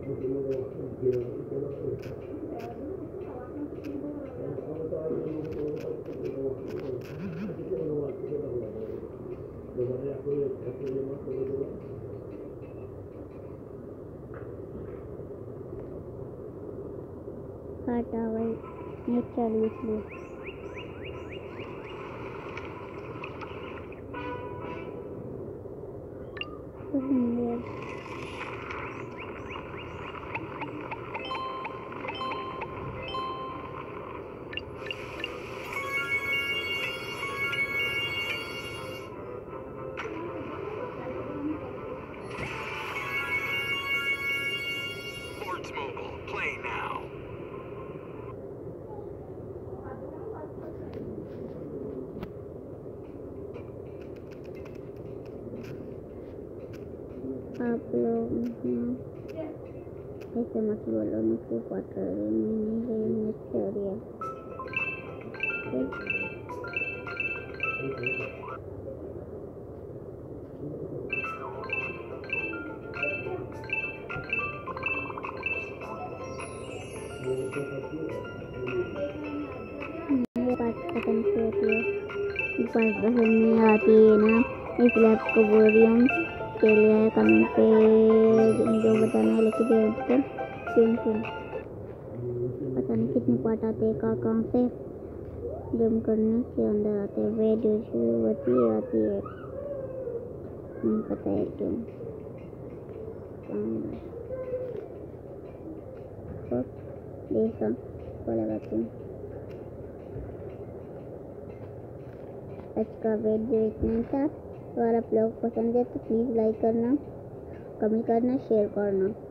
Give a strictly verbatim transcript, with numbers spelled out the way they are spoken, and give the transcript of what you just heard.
हटा भाई नेट चालू इसलिए Lords Mobile, play now. आप लोग ऐसे मत बोलो मुझको पता है मैंने नेट छोड़िया ये बात पसंद से होती है बात पसंद नहीं आती है ना इसलिए आपको बोल रही हूँ के लिए कमेंट पे जो बताना है लेके दे उसको क्यों क्यों पता नहीं कितने पार्ट आते हैं कहाँ कहाँ से जम करने के अंदर आते हैं वीडियो शुरू होती है आती है नहीं पता है क्यों देखा को लगाते हैं आज का वीडियो इतना था। अगर आप लोग पसंद है तो प्लीज़ लाइक करना, कमेंट करना, शेयर करना।